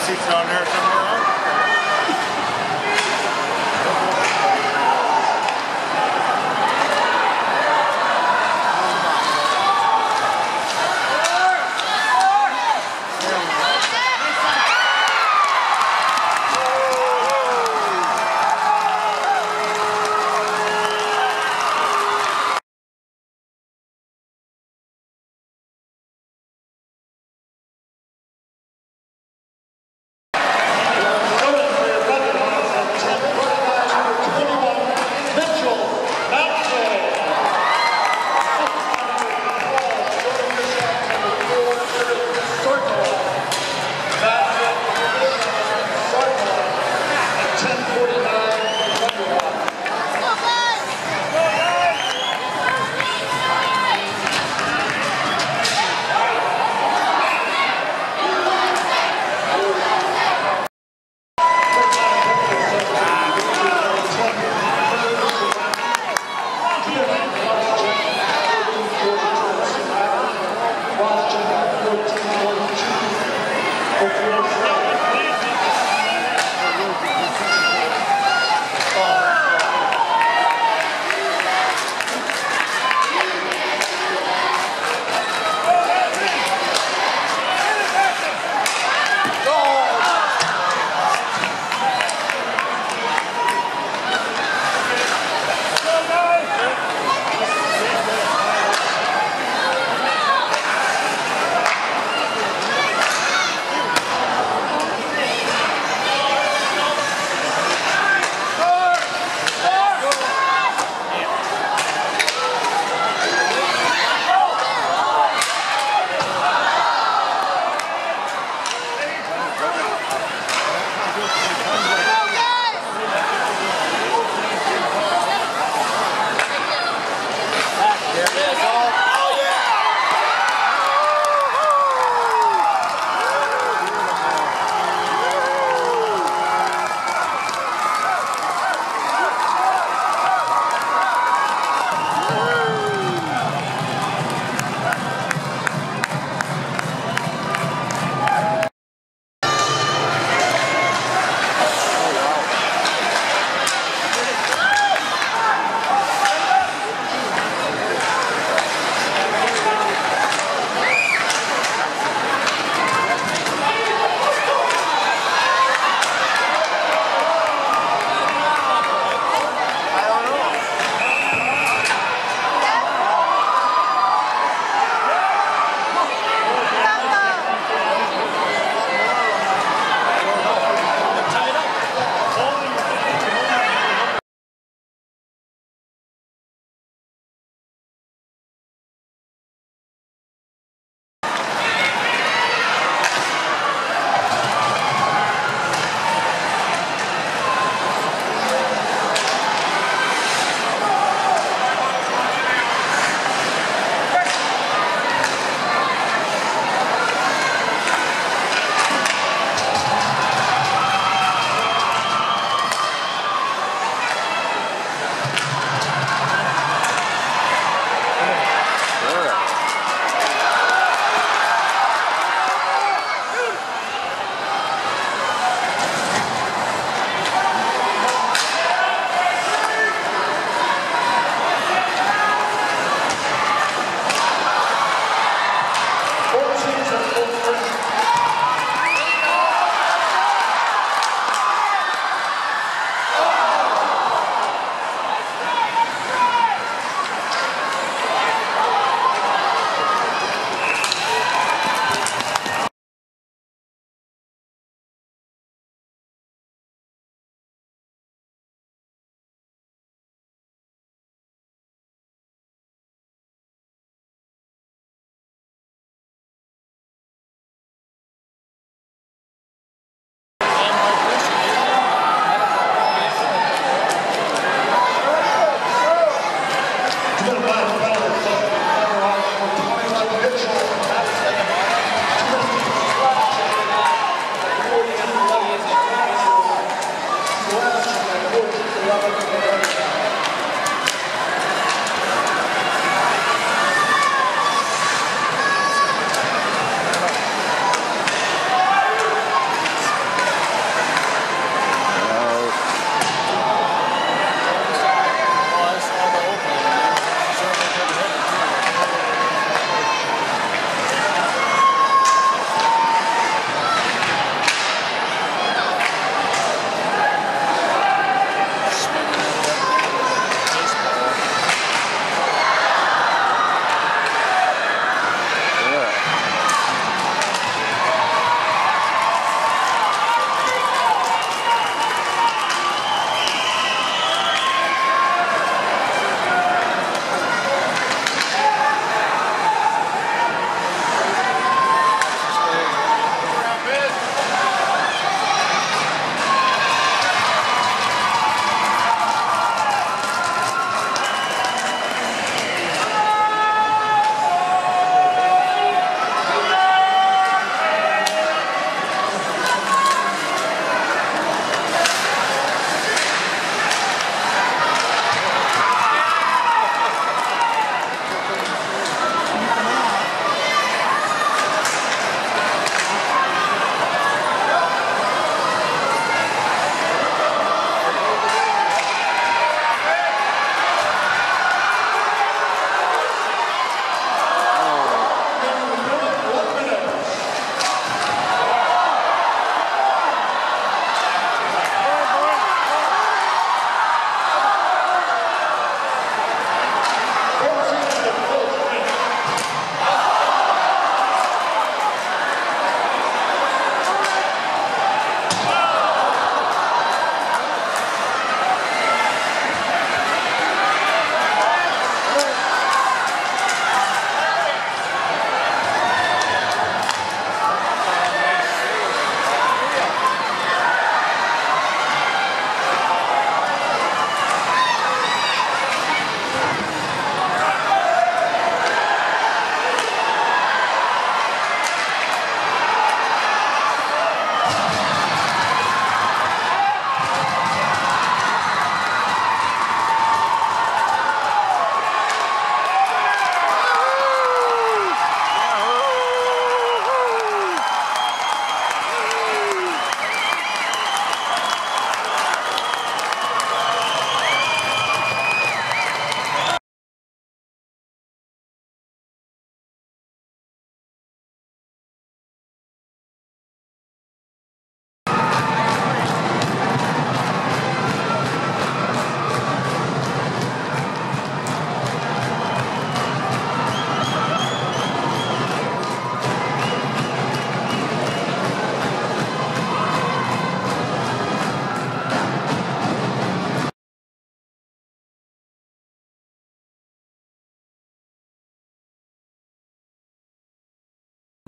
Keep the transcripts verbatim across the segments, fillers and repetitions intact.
seats down there somewhere, huh?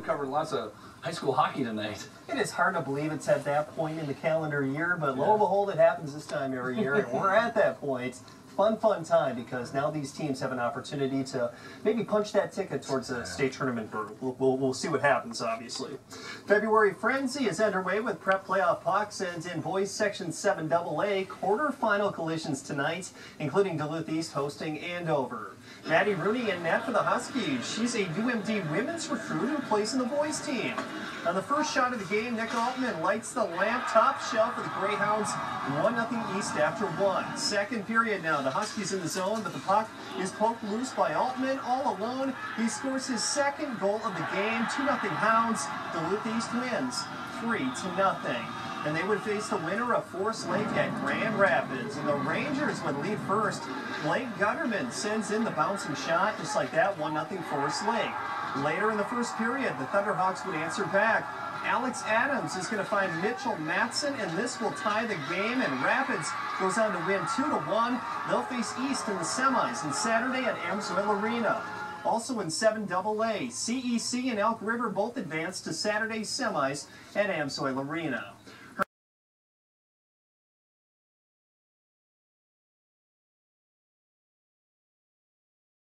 covered lots of high school hockey tonight. It is hard to believe it's at that point in the calendar year, but yeah. lo and behold, it happens this time every year, and we're at that point. Fun, fun time, because now these teams have an opportunity to maybe punch that ticket towards a state tournament berth. We'll, we'll, we'll see what happens, obviously. February Frenzy is underway with prep playoff pucks, and in boys section seven double A, quarterfinal collisions tonight, including Duluth East hosting Andover. Maddie Rooney in net for the Huskies. She's a U M D women's recruit who plays in the boys team. On the first shot of the game, Nick Altman lights the lamp top shelf for the Greyhounds, one nothing East after one. Second period now, the Huskies in the zone, but the puck is poked loose by Altman all alone. He scores his second goal of the game, two nothing Hounds. Duluth East wins three to nothing. And they would face the winner of Forest Lake at Grand Rapids. And the Rangers would lead first. Blake Gutterman sends in the bouncing shot, just like that, one nothing Forest Lake. Later in the first period, the Thunderhawks would answer back. Alex Adams is going to find Mitchell Matson, and this will tie the game, and Rapids goes on to win two to one. They'll face East in the semis on Saturday at Amsoil Arena. Also in seven double A, C E C and Elk River both advanced to Saturday's semis at Amsoil Arena.